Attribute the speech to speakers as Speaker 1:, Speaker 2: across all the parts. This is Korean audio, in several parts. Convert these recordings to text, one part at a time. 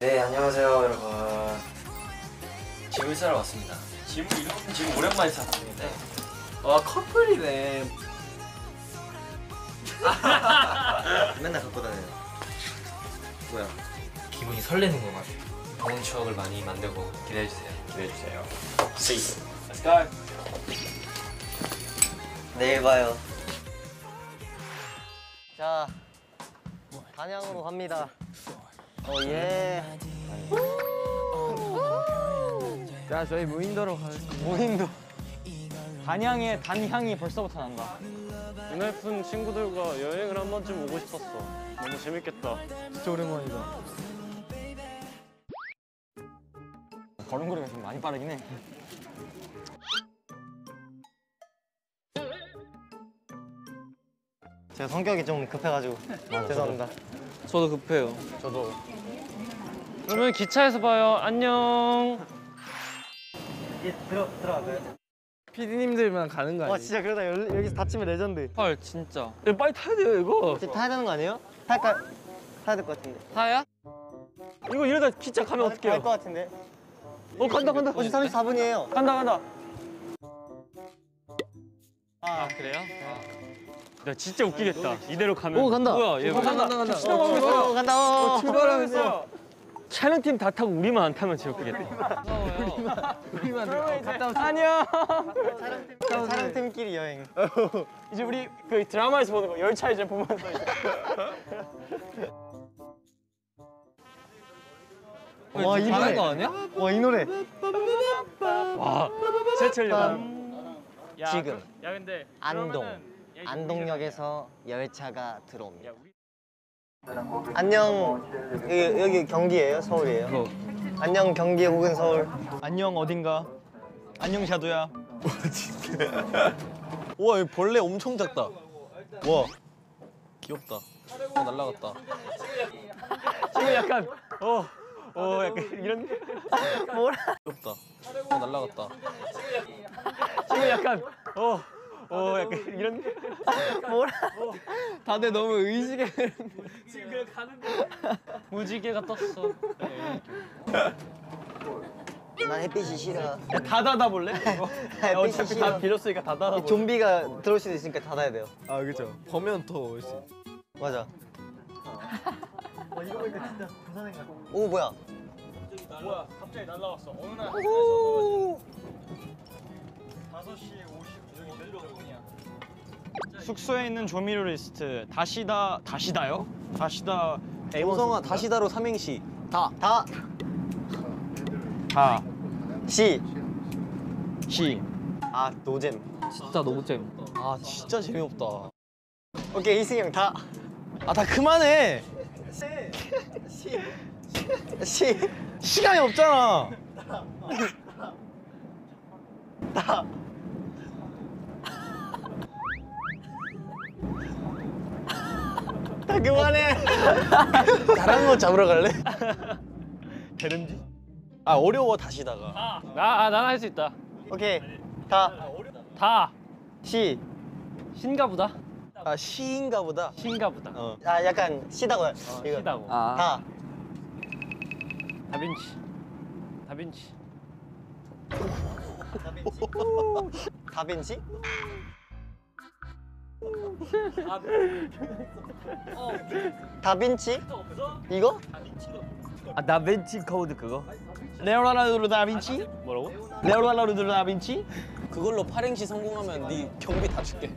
Speaker 1: 네, 안녕하세요 여러분. 짐을 싸러 왔습니다. 짐 오랜만에 샀는데 와 커플이네. 맨날 갖고 다녀요. 뭐야? 기분이 설레는 것 같아요. 좋은 추억을 많이 만들고 기대해주세요. See you. Let's go. 내일 봐요.
Speaker 2: 자, 단양으로 갑니다. 예.
Speaker 3: 자, 저희 무인도로 가겠습니다.
Speaker 2: 무인도. 단양의 단향이 벌써부터 난다.
Speaker 3: 은하픈 친구들과 여행을 한 번쯤 오고 싶었어. 너무 재밌겠다. 진짜 오랜만이다.
Speaker 2: 걸음걸이가 좀 많이 빠르긴 해. 제가 성격이 좀 급해가지고 죄송합니다.
Speaker 3: 저도 급해요.
Speaker 2: 저도.
Speaker 3: 그러면 기차에서 봐요. 안녕.
Speaker 2: 들어가세요.
Speaker 3: PD님들만 가는 거 아니에요?
Speaker 2: 진짜 그러다 여기서 다치면 레전드.
Speaker 3: 헐, 진짜. 빨리 타야 돼요, 이거.
Speaker 2: 지금 타야 되는 거 아니에요? 탈까? 타야 될 것 같은데.
Speaker 3: 타야? 이거 이러다 기차 가면 어떡해요?
Speaker 2: 갈것 같은데.
Speaker 3: 간다.
Speaker 2: 지금 34분이에요.
Speaker 3: 간다. 아, 그래요? 야, 진짜 웃기겠다. 이대로 가면.
Speaker 2: 오, 간다.
Speaker 3: 뭐야, 얘 간다. 신호가고 있어.
Speaker 2: 간다.
Speaker 3: 출발하고 있어. 촬영팀 다 타고 우리만 안 타면 진짜 웃기겠다. 우리만 갔다 오세요. 안녕.
Speaker 2: 촬영팀끼리 여행.
Speaker 3: 이제 우리 그 드라마에서 보는 거 열차 이제 보면서
Speaker 2: 와, 이 노래.
Speaker 3: 거 아니야?
Speaker 2: 와, 이 노래.
Speaker 3: 와, 제철려.
Speaker 2: 지금
Speaker 3: 야, 근데
Speaker 2: 안동역에서 열차가 들어옵니다. 안녕. 여기 경기예요? 서울이에요? 안녕 경기 혹은 서울.
Speaker 4: 안녕 어딘가. 안녕 샤도야. 와 여기 벌레 엄청 작다. 와 귀엽다. 날라갔다.
Speaker 3: 지금 약간 약간 이런
Speaker 4: 귀엽다. 날라갔다.
Speaker 3: 지금 약간 약간 이런
Speaker 4: 다들 너무 의식에.
Speaker 3: 지금 그냥 가는데 무지개가 떴어.
Speaker 2: 난 햇빛이 싫어.
Speaker 4: 다 닫아볼래?
Speaker 2: 햇빛이 싫어.
Speaker 4: 빌렸으니까 다 닫아볼래.
Speaker 2: 좀비가 들어올 수도 있으니까 닫아야 돼요.
Speaker 4: 아 그죠. 보면 더 올 수 있어.
Speaker 2: 맞아. 이거 보니까 진짜 부산행 같아. 오 뭐야?
Speaker 3: 뭐야? 갑자기 날라왔어. 어느 날
Speaker 2: 오.
Speaker 3: 5시 50분 내려오냐?
Speaker 4: 숙소에 있는 조미료 리스트. 다시다요? 다시다.
Speaker 2: 오성아
Speaker 4: 다시다로 삼행시. 다.
Speaker 2: 시.
Speaker 4: 아
Speaker 2: 노잼.
Speaker 4: 진짜 너무 재밌다. 아 진짜 재미없다.
Speaker 2: 오케이 이승이 형 다.
Speaker 4: 아 다 그만해.
Speaker 2: 시.
Speaker 4: 시간이 없잖아.
Speaker 2: 다 그만해.
Speaker 4: 다른 거 잡으러 갈래? 대름지? 아 어려워 다시다가.
Speaker 3: 난 할 수 있다.
Speaker 2: 오케이
Speaker 3: 다
Speaker 2: 시.
Speaker 3: 신가 보다.
Speaker 4: 아 시인가 보다.
Speaker 3: 신가 보다.
Speaker 2: 약간 시다고. 이거.
Speaker 3: 시다고.
Speaker 2: 다.
Speaker 3: 다빈치.
Speaker 2: 다빈치? 다빈치? 이거?
Speaker 4: 아 다빈치 코드 그거? 레오나르도 다빈치?
Speaker 3: 뭐라고?
Speaker 4: 레오나르도 다빈치?
Speaker 5: 그걸로 8행시 성공하면 네 경비 다 줄게.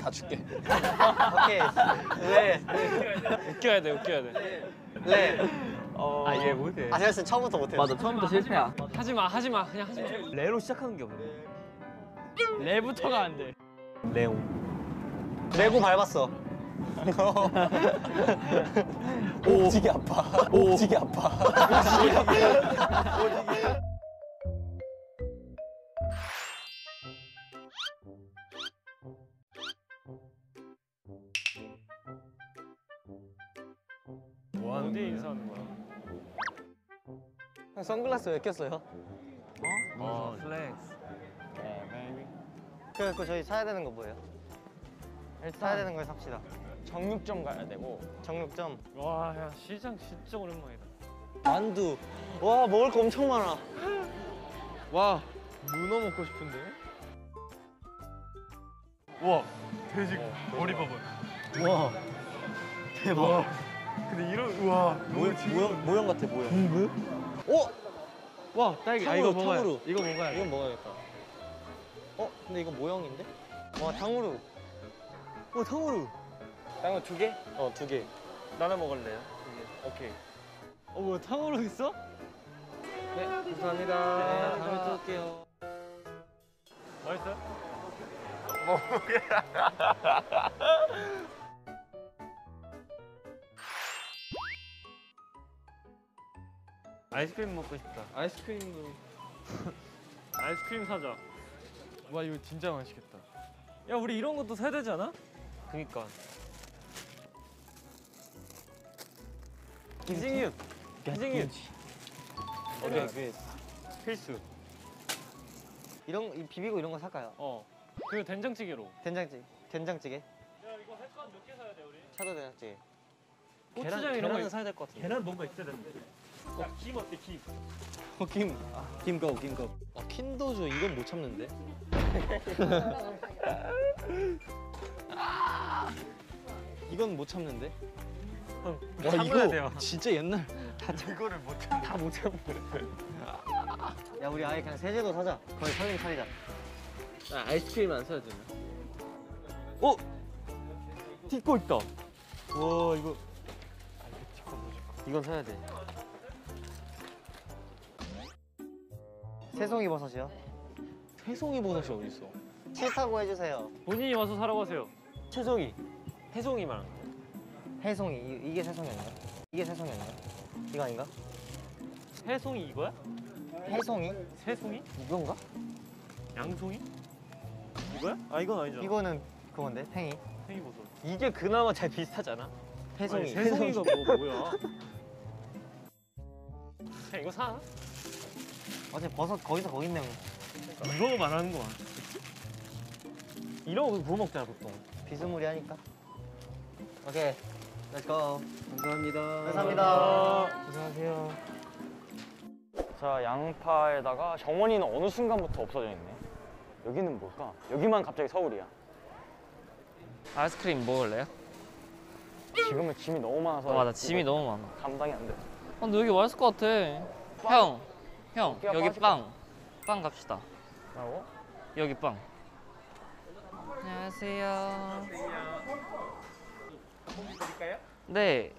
Speaker 2: 오케이. 네.
Speaker 3: 웃겨야 돼.
Speaker 2: 네.
Speaker 3: 얘 못해.
Speaker 2: 제가 처음부터 못해요.
Speaker 4: 맞아 처음부터 실패야.
Speaker 3: 하지 마. 그냥 하지 마.
Speaker 4: 레로 시작하는 게 없네.
Speaker 3: 레부터가 안 돼.
Speaker 4: 레옹.
Speaker 2: 레고 밟았어.
Speaker 5: 오지게 아파.
Speaker 3: 뭐 하는데 인사하는 거야?
Speaker 2: 형 선글라스 왜 꼈어요?
Speaker 3: 플렉스.
Speaker 2: 그 저희 사야 되는 거 뭐예요? 사야 되는 걸 삽시다.
Speaker 3: 정육점 가야 되고.
Speaker 2: 정육점.
Speaker 3: 와, 야 시장 진짜 오랜만이다.
Speaker 2: 만두. 와 먹을 거 엄청 많아.
Speaker 3: 와 문어 먹고 싶은데. 와 돼지 머리 봐봐.
Speaker 2: 와 대박.
Speaker 3: 근데 이런 우와
Speaker 4: 모형 같아 모형.
Speaker 3: 와 딸기.
Speaker 4: 탕후루,
Speaker 3: 이거 먹어야
Speaker 4: 탕후루.
Speaker 3: 이거 먹어야 돼.
Speaker 4: 이건 먹어야겠다. 근데 이거 모형인데?
Speaker 2: 와 탕후루.
Speaker 4: 탕후루.
Speaker 3: 탕후루 2개?
Speaker 4: 2개.
Speaker 3: 나눠 먹을래요? 오케이. 뭐 탕후루 있어? 네 감사합니다.
Speaker 4: 네, 다음에 또 올게요.
Speaker 3: 맛있어요? 아이스크림 먹고 싶다. 아이스크림도 아이스크림 사자. 와 이거 진짜 맛있겠다. 야 우리 이런 것도 사야 되지 않아? 그니까. 기승육. 기승육.
Speaker 4: 오케이 굿.
Speaker 3: 필수.
Speaker 2: 이 비비고 이런 거 살까요?
Speaker 3: 그리고 된장찌개로.
Speaker 2: 된장찌개.
Speaker 3: 야 이거 할 건 몇 개 사야 돼 우리?
Speaker 2: 차도 된장찌개.
Speaker 3: 고추장 이런 거
Speaker 4: 사야 될 것 같은데.
Speaker 3: 계란 뭔가 있어야 되는데. 야김 어때 김?
Speaker 4: 김밥. 킨더조 이건 못 참는데. 이건 못 참는데. 와
Speaker 3: 참아야
Speaker 4: 이거
Speaker 3: 돼요.
Speaker 4: 진짜 옛날.
Speaker 3: 이거를 못 참는. 다못 참는.
Speaker 2: 야 우리 아예 그냥 세제도 사자. 거의 살림 차리자.
Speaker 4: 아이스크림 안 사야 되나?
Speaker 3: 티코 있다. 와 이거.
Speaker 2: 이건 사야 돼. 새송이 버섯이요.
Speaker 4: 새송이 버섯이 어디 있어?
Speaker 2: 싫다고 해주세요.
Speaker 3: 본인이 와서 사라고 하세요.
Speaker 4: 채송이.
Speaker 3: 해송이 말.
Speaker 2: 해송이 이게 새송이 아닌가? 이게 새송이 아닌가? 이거 아닌가?
Speaker 3: 해송이 이거야?
Speaker 2: 해송이?
Speaker 3: 새송이?
Speaker 2: 이건가?
Speaker 3: 양송이? 이거야? 아 이건 아니잖아.
Speaker 2: 이거는 그건데 팽이.
Speaker 3: 팽이버섯.
Speaker 4: 이게 그나마 잘 비슷하잖아.
Speaker 2: 해송이.
Speaker 3: 새송이가 뭐야? 그냥 이거 사.
Speaker 2: 어차피 버섯 거기서 거기 있네.
Speaker 3: 이거 말하는 거야. 이런 거 구워 먹잖아 보통.
Speaker 2: 비스무리하니까. 오케이. 렛츠고.
Speaker 4: 감사합니다.
Speaker 2: 감사합니다.
Speaker 3: 고생하세요.
Speaker 6: 자, 양파에다가 정원이는 어느 순간부터 없어져 있네. 여기는 뭘까? 여기만 갑자기 서울이야.
Speaker 7: 아이스크림 먹을래요?
Speaker 6: 지금은 짐이 너무 많아서.
Speaker 7: 맞아 짐이 너무 많아.
Speaker 6: 감당이 안 돼.
Speaker 7: 근데 여기 맛있을 것 같아. 형
Speaker 6: 어깨가
Speaker 7: 여기
Speaker 6: 빠질
Speaker 7: 빵 갑시다.
Speaker 6: 뭐라고?
Speaker 7: 여기 빵. 안녕하세요.
Speaker 3: 드릴까요?
Speaker 7: 네.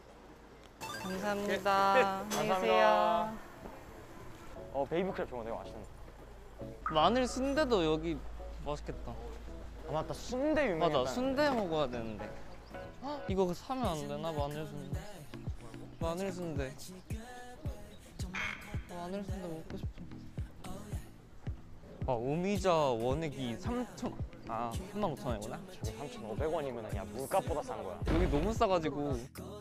Speaker 7: 감사합니다. 안녕히 계세요.
Speaker 6: 베이비크랩 저거 되게 맛있는데.
Speaker 7: 마늘 순대도 여기 맛있겠다.
Speaker 6: 아, 맞다. 순대 유명해.
Speaker 7: 맞아 순대 먹어야 되는데. 헉, 이거 사면 안 되나 마늘 순대? 마늘 순대. 마늘 순대 먹고 싶어. 오미자 원액이 35,000원이구나.
Speaker 6: 저게 3,500원이면 그냥 물값보다 싼 거야.
Speaker 7: 여기 너무 싸가지고